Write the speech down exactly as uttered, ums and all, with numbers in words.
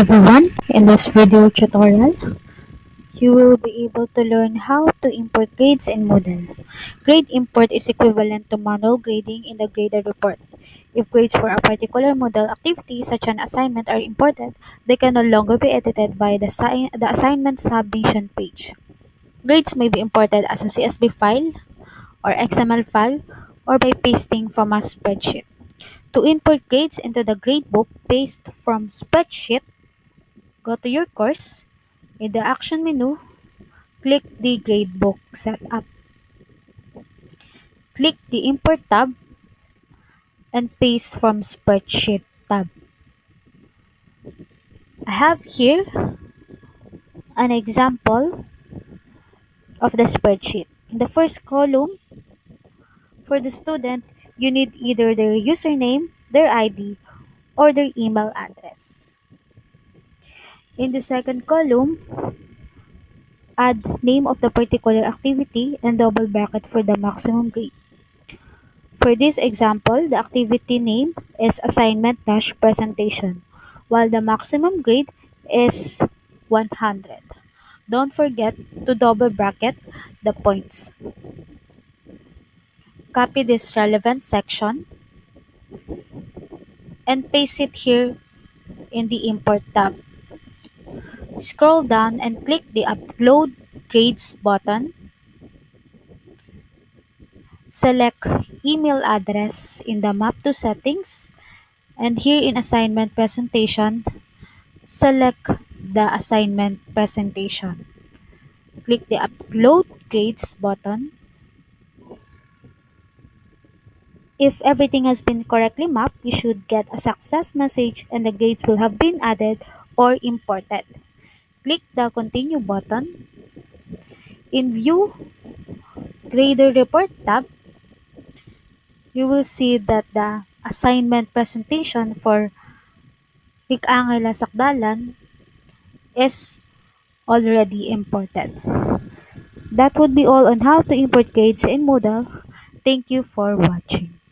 everyone, in this video tutorial, you will be able to learn how to import grades in Moodle. Grade import is equivalent to manual grading in the grader report. If grades for a particular Moodle activity, such an assignment, are imported, they can no longer be edited by the, si- the assignment submission page. Grades may be imported as a C S V file or X M L file or by pasting from a spreadsheet. To import grades into the gradebook, paste from spreadsheet. Go to your course. In the action menu, click the Gradebook Setup. Click the Import tab and paste from Spreadsheet tab. I have here an example of the spreadsheet. In the first column, for the student, you need either their username, their I D, or their email address. In the second column, add name of the particular activity and double bracket for the maximum grade. For this example, the activity name is assignment-presentation, while the maximum grade is one hundred. Don't forget to double bracket the points. Copy this relevant section and paste it here in the Import tab. Scroll down and click the Upload Grades button. Select email address in the Map to settings, and here in Assignment Presentation, select the assignment presentation. Click the Upload Grades button. If everything has been correctly mapped, you should get a success message and the grades will have been added or imported. Click the Continue button. In View Grader Report tab, you will see that the assignment presentation for Rick Angela Sakdalan is already imported. That would be all on how to import grades in Moodle. Thank you for watching.